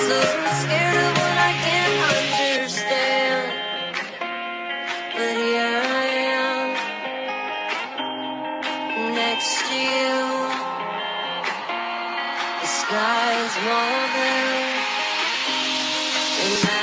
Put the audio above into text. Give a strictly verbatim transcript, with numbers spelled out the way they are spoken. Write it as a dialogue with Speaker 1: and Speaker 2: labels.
Speaker 1: So scared of what I can't understand. But here I am, next to you. The sky's more blue, and I